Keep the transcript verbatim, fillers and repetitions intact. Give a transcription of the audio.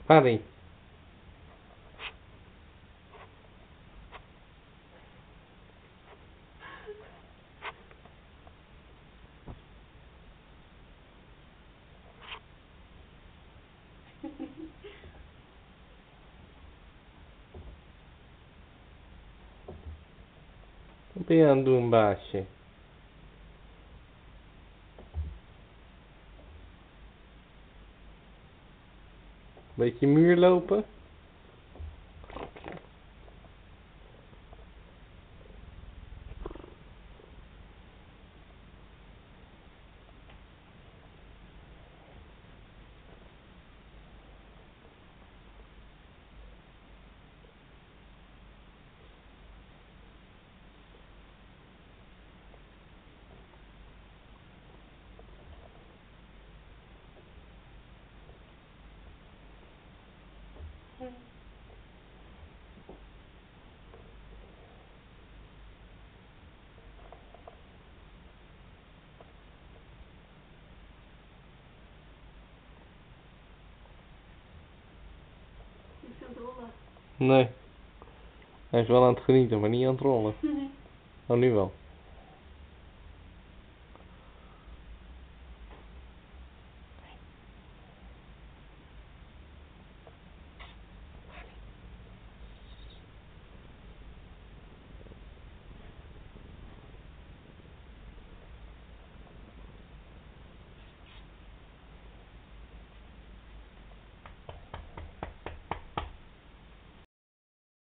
Paddy. Wat ben je aan het doen, baasje? Beetje muur lopen? Is aan het rollen? Nee. Hij is wel aan het genieten, maar niet aan het rollen. Oh, nu wel.